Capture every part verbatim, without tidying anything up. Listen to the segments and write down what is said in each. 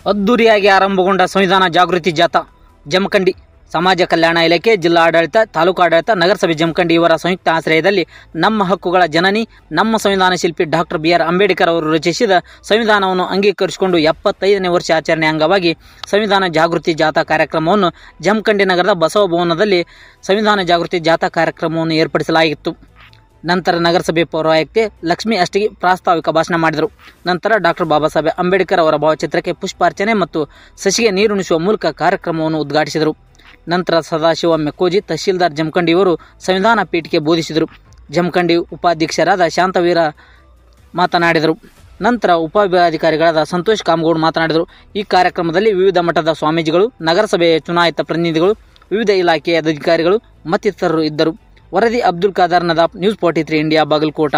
ಅದ್ದೂರಿಯಾಗಿ ಆರಂಭಗೊಂಡ ಸಂವಿಧಾನ ಜಾಗೃತಿ ಜಾಥಾ ಜಮಖಂಡಿ ಸಮಾಜ ಕಲ್ಯಾಣ ಇಲಾಖೆ, ಜಿಲ್ಲಾ ಆಡಳಿತ, ತಾಲೂಕು ಆಡಳಿತ, ನಗರಸಭೆ ಜಮಖಂಡಿ ಇವರ ಸಂಯುಕ್ತ ಆಶ್ರಯದಲ್ಲಿ ನಮ್ಮ ಹಕ್ಕುಗಳ ಜನನಿ, ನಮ್ಮ ಸಂವಿಧಾನ ಶಿಲ್ಪಿ ಡಾಕ್ಟರ್ ಬಿ ಆರ್ ಅಂಬೇಡ್ಕರ್ ಅವರು ರಚಿಸಿದ ಸಂವಿಧಾನವನ್ನು ಅಂಗೀಕರಿಸಿಕೊಂಡು ಎಪ್ಪತ್ತೈದನೇ ವರ್ಷ ಆಚರಣೆ ಅಂಗವಾಗಿ ಸಂವಿಧಾನ ಜಾಗೃತಿ ಜಾಥಾ ಕಾರ್ಯಕ್ರಮವನ್ನು ಜಮಖಂಡಿ ನಗರದ ಬಸವ ಭವನದಲ್ಲಿ ಸಂವಿಧಾನ ಜಾಗೃತಿ ಜಾಥಾ ಕಾರ್ಯಕ್ರಮವನ್ನು ಏರ್ಪಡಿಸಲಾಗಿತ್ತು. ನಂತರ ನಗರಸಭೆ ಪೌರಾಯುಕ್ತೆ ಲಕ್ಷ್ಮಿ ಅಷ್ಟಿಗಿ ಪ್ರಾಸ್ತಾವಿಕ ಭಾಷಣ ಮಾಡಿದರು. ನಂತರ ಡಾಕ್ಟರ್ ಬಾಬಾ ಸಾಹೇಬ್ ಅಂಬೇಡ್ಕರ್ ಅವರ ಭಾವಚಿತ್ರಕ್ಕೆ ಪುಷ್ಪಾರ್ಚನೆ ಮತ್ತು ಸಸಿಗೆ ನೀರುಣಿಸುವ ಮೂಲಕ ಕಾರ್ಯಕ್ರಮವನ್ನು ಉದ್ಘಾಟಿಸಿದರು. ನಂತರ ಸದಾಶಿವ ಮೆಕ್ಕೋಜಿ ತಹಶೀಲ್ದಾರ್ ಜಮಖಂಡಿಯವರು ಸಂವಿಧಾನ ಪೀಠಕ್ಕೆ ಬೋಧಿಸಿದರು. ಜಮಖಂಡಿ ಉಪಾಧ್ಯಕ್ಷರಾದ ಶಾಂತವೀರ ಮಾತನಾಡಿದರು. ನಂತರ ಉಪವಿಭಾಗಾಧಿಕಾರಿಗಳಾದ ಸಂತೋಷ್ ಕಾಮಗೌಡ್ ಮಾತನಾಡಿದರು. ಈ ಕಾರ್ಯಕ್ರಮದಲ್ಲಿ ವಿವಿಧ ಮಠದ ಸ್ವಾಮೀಜಿಗಳು, ನಗರಸಭೆಯ ಚುನಾಯಿತ ಪ್ರತಿನಿಧಿಗಳು, ವಿವಿಧ ಇಲಾಖೆಯ ಅಧಿಕಾರಿಗಳು ಮತ್ತಿತರರು ಇದ್ದರು. ವರದಿ Abdul Khadar Nadaf, news forty three India, Bagalkot.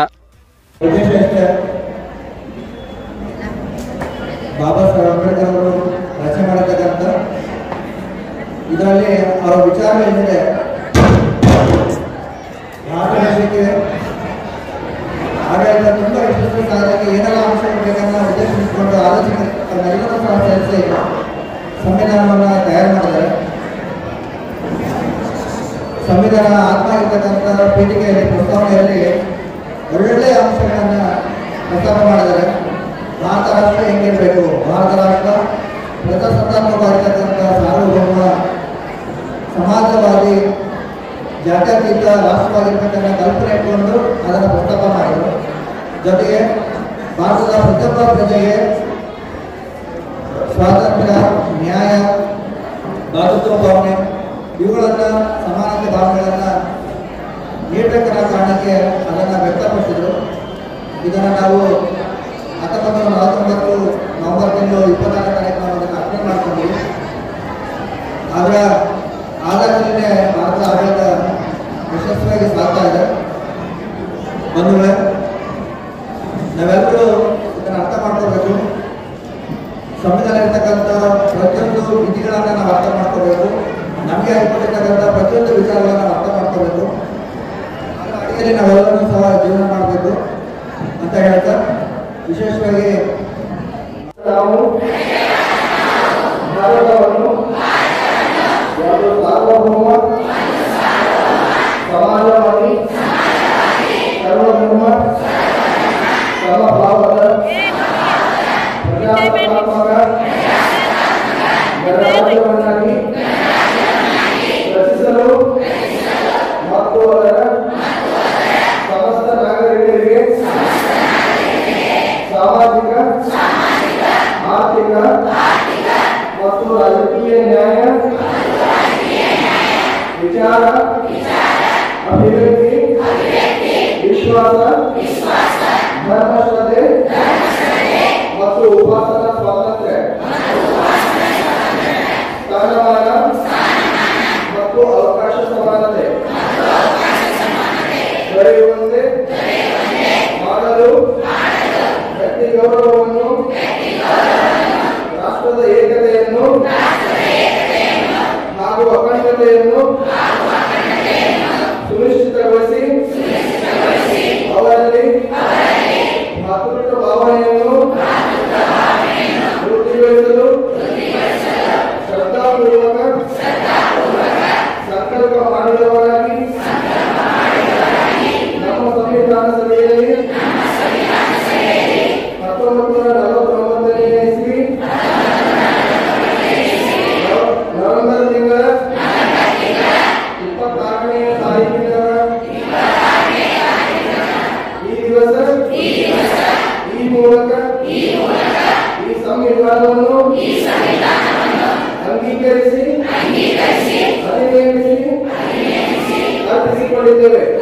Baba Saheb Ambedkar ಅವರು ರಚನೆ ಮಾಡತಕ್ಕಂಥ ಇದರಲ್ಲಿ ಅವರ ವಿಚಾರಗಳೇನಿದೆ ಭಾರತಕ್ಕೆ ಆಡಳಿತ ತುಂಬ ಯಶಸ್ವಿ ಸಾಧನೆಗೆ ಏನೆಲ್ಲ ಅಂಶಗಳು ಬೇಕನ್ನ ಉದ್ದೇಶಿಸಿಕೊಂಡು ಆಲೋಚನೆ ಎಲ್ಲರೂ ಸಹ ಸೇರಿಸಿ ಸಂವಿಧಾನವನ್ನು ತಯಾರು ಮಾಡಿದ್ದಾರೆ. ಸಂವಿಧಾನ ಆತ್ಮ ಇರ್ತಕ್ಕಂಥ ಪೀಠಿಕೆಯಲ್ಲಿ ಪ್ರಸ್ತಾವನೆಯಲ್ಲಿ ಒಳ್ಳೆಯ ಅಂಶಗಳನ್ನು ಪ್ರಸ್ತಾಪ ಮಾಡಿದ್ದಾರೆ. ಭಾರತ ರಾಷ್ಟ್ರ ಹೆಂಗಿರಬೇಕು, ಭಾರತ ರಾಷ್ಟ್ರ ಪ್ರಜಾಸತ್ತಾತ್ಮಕವಾಗಿರ್ತಕ್ಕಂಥ ಸಾರ್ವಭೌಮ ಸಮಾಜವಾದಿ ಜಾತ್ಯತೀತ ರಾಷ್ಟ್ರವಾಗಿರ್ತಕ್ಕಂಥ ಕಲ್ಪನೆ ಇಟ್ಕೊಂಡು ಅದನ್ನು ಪ್ರಸ್ತಾಪ ಮಾಡಿದರು. ಜೊತೆಗೆ ಭಾರತದ ಪ್ರತಿಯೊಬ್ಬ ಪ್ರಜೆಗೆ ಸ್ವಾತಂತ್ರ್ಯ, ನ್ಯಾಯ, ಭಾತೃತ್ವ ಭಾವನೆ ಇವುಗಳನ್ನು ಸಮಾನತೆ ಭಾವನೆಗಳನ್ನು ನೀಡಬೇಕನ್ನ ಕಾರಣಕ್ಕೆ ಅದನ್ನು ವ್ಯಕ್ತಪಡಿಸಿದರು. ಇದನ್ನು ನಾವು ಹತ್ತೊಂಬತ್ತು ನೂರ ನಲವತ್ತೊಂಬತ್ತು ನವೆಂಬರ್ ತಿಂಗಳು ಇಪ್ಪತ್ತಾರನೇ ತಾರೀಕು ನಾವು ಅದನ್ನು ಅರ್ಪಣೆ ಮಾಡ್ಕೊಂಡ್ವಿ. ಅದರ ಆಧಾರದಲ್ಲೇ ಭಾರತ ಆಡಳಿತ ಯಶಸ್ವಿಯಾಗಿ ಸಾಗ್ತಾ ಇದೆ. ಬಂಧುಗಳೇ, ನಾವೆಲ್ಲರೂ ಇದನ್ನು ಅರ್ಥ ಮಾಡ್ಕೋಬೇಕು. ಸಂವಿಧಾನ ಇರ್ತಕ್ಕಂಥ ಪ್ರತಿಯೊಂದು ವಿಧಿಗಳನ್ನು ನಾವು ಅರ್ಥ ಮಾಡ್ಕೋಬೇಕು. ನಮಗೆ ಆಗಿರ್ತಕ್ಕಂಥ ಪ್ರತಿಯೊಂದು ವಿಚಾರಗಳನ್ನು ನಾವು ಅರ್ಥ ಮಾಡ್ಕೋಬೇಕು. ಅದರ ಅಡಿಯಲ್ಲಿ ನಾವೆಲ್ಲರೂ ಸಹ ಜೀವನ ಮಾಡಬೇಕು ಅಂತ ಹೇಳ್ತಾ, ವಿಶೇಷವಾಗಿ ನಾವು ಭಾರತವನ್ನು ಒಂದು ಸಾರ್ವಭೌಮ ಸಮಾಜವಾದಿ ಸರ್ವಧರ್ಮ ಸಮಭಾವದ ಪ್ರಜಾಸತ್ತಾತ್ಮಕ ಗಣರಾಜ್ಯವನ್ನಾಗಿ ರಚಿಸಲು ಮತ್ತು ಅದರ ಸಮಸ್ತ ನಾಗರಿಕರಿಗೆ ಸಾಮಾಜಿಕ, ಆರ್ಥಿಕ ಮತ್ತು ರಾಜಕೀಯ ನ್ಯಾಯ, ವಿಚಾರ, ಅಭಿವ್ಯಕ್ತಿ, ವಿಶ್ವಾಸ, ಧರ್ಮಶ್ರದ್ಧೆ ಮತ್ತು ಉಪಾಸನಾ ಸ್ವಾತಂತ್ರ್ಯ, ಸ್ಥಾನಮಾನ ಮತ್ತು ಅವಕಾಶ ಸಮಾನತೆ ದೊರೆಯುವಂತೆ ಮಾಡಲು ವ್ಯಕ್ತಿ ಗೌರವವನ್ನು, ರಾಷ್ಟ್ರದ ಏಕತೆಯನ್ನು ಹಾಗೂ ಅಖಂಡತೆಯನ್ನು ಸುನಿಶ್ಚಿತಗೊಳಿಸಿ ಅವರಲ್ಲಿ ಮಾತೃತ್ವ ಭಾವನೆಯನ್ನು ವೃದ್ಧಿಗೊಳಿಸಲು ಶ್ರದ್ಧಾಪೂರ್ವಕ ಸಂಕಲ್ಪ ಮಾಡಿದವರಾಗಿ ನಮ್ಮ ಸಂವಿಧಾನ ಸಭೆಯಲ್ಲಿ ಹತ್ತೊಂಬತ್ತು ನೂರ ನಲವತ್ತೊಂಬತ್ತನೇ ಇಸ್ವಿ ನವೆಂಬರ್ ತಿಂಗಳ ಇಪ್ಪತ್ತಾರನೇ ತಾರೀಕಿನ ಈ ದಿವಸ ಈ ಮೂಲಕ ಈ ಸಂವಿಧಾನವನ್ನು ಅಂಗೀಕರಿಸಿ ಅಧಿನೇಮಿಸಿ ಅರ್ಪಿಸಿಕೊಂಡಿದ್ದೇವೆ.